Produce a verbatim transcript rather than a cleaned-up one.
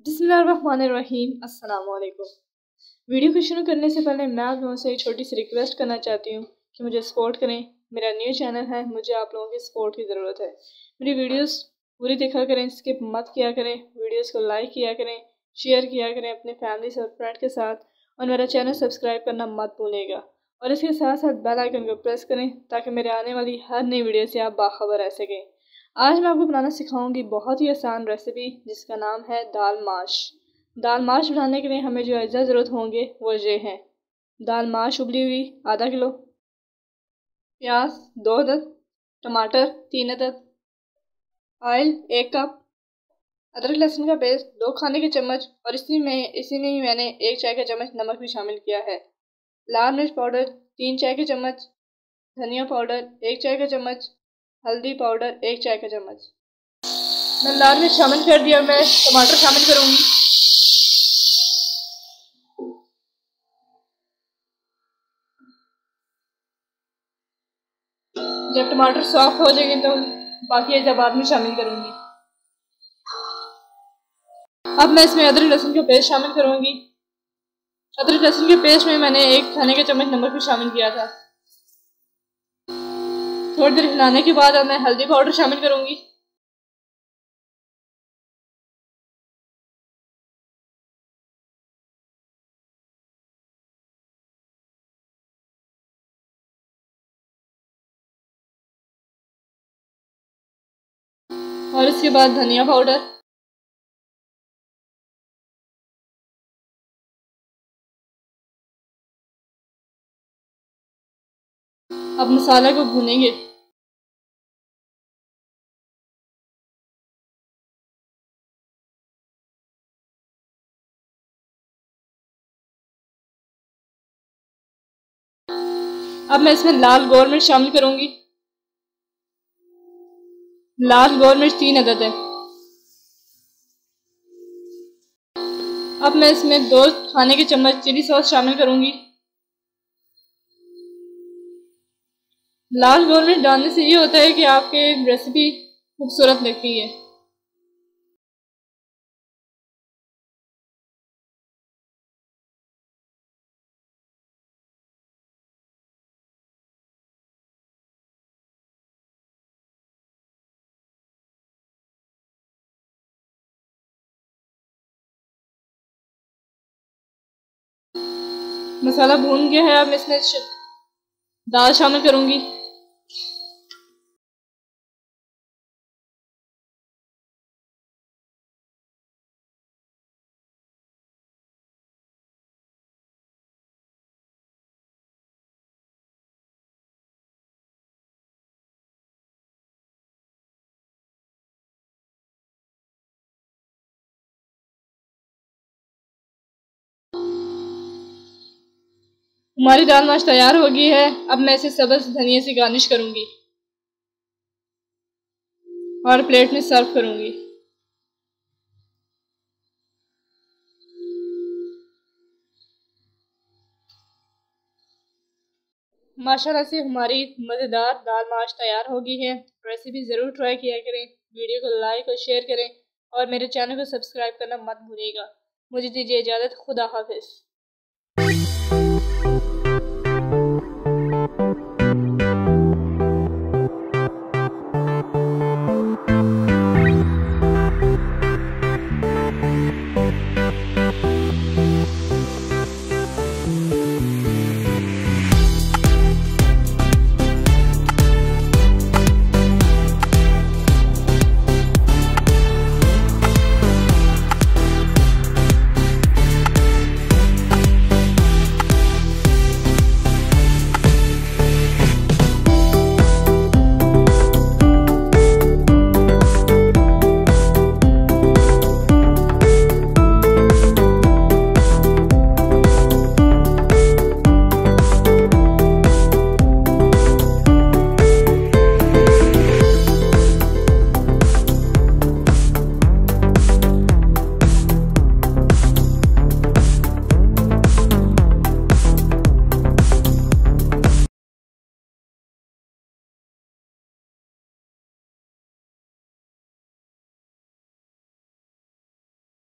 बिस्मिल्लाहिर्रहमानिर्रहीम। अस्सलाम वालेकुम। वीडियो को शुरू करने से पहले मैं आप लोगों से एक छोटी सी रिक्वेस्ट करना चाहती हूँ कि मुझे सपोर्ट करें। मेरा न्यू चैनल है, मुझे आप लोगों की सपोर्ट की ज़रूरत है। मेरी वीडियोस पूरी देखा करें, स्किप मत किया करें, वीडियोस को लाइक किया करें, शेयर किया करें अपने फैमिली और फ्रेंड के साथ, और मेरा चैनल सब्सक्राइब करना मत भूलिएगा। और इसके साथ साथ बेल आइकन को प्रेस करें ताकि मेरे आने वाली हर नई वीडियो से आप बाखबर रह सकें। आज मैं आपको बनाना सिखाऊंगी बहुत ही आसान रेसिपी जिसका नाम है दाल माश। दाल माश बनाने के लिए हमें जो अज्जा ज़रूरत होंगे वो ये हैं: दाल माश उबली हुई आधा किलो, प्याज दो अदद, टमाटर तीन अदद, ऑयल एक कप, अदरक लहसुन का पेस्ट दो खाने के चम्मच, और इसी में इसी में ही मैंने एक चाय का चम्मच नमक भी शामिल किया है। लाल मिर्च पाउडर तीन चाय के चम्मच, धनिया पाउडर एक चाय का चम्मच, हल्दी पाउडर एक चाय का चम्मच। मैं लाल मिर्च शामिल कर दिया, मैं टमाटर शामिल करूंगी। जब टमाटर सॉफ्ट हो जाएंगे तो बाकी अज्जा बाद में शामिल करूंगी। अब मैं इसमें अदरक लहसुन का पेस्ट शामिल करूंगी। अदरक लहसुन के पेस्ट में मैंने एक खाने का चम्मच नमक भी शामिल किया था। थोड़ी देर हिलाने के बाद अब मैं हल्दी पाउडर शामिल करूंगी। और इसके बाद धनिया पाउडर, अब मसाला को भूनेंगे। अब मैं इसमें लाल गोल मिर्च शामिल करूंगी। लाल गोल मिर्च तीन अदद है। अब मैं इसमें दो खाने के चम्मच चिली सॉस शामिल करूंगी। लाल गोल मिर्च डालने से ये होता है कि आपके रेसिपी खूबसूरत लगती है। मसाला भून गया है, अब मैं इसमें दाल शामिल करूंगी। हमारी दाल माश तैयार हो गई है। अब मैं इसे सब्ज़ धनिया से गार्निश करूंगी और प्लेट में सर्व करूंगी। माशाल्लाह से हमारी मज़ेदार दाल माश तैयार हो गई है। रेसिपी ज़रूर ट्राई किया करें, वीडियो को लाइक और शेयर करें, और मेरे चैनल को सब्सक्राइब करना मत भूलिएगा। मुझे दीजिए इजाज़त। खुदा हाफिज़।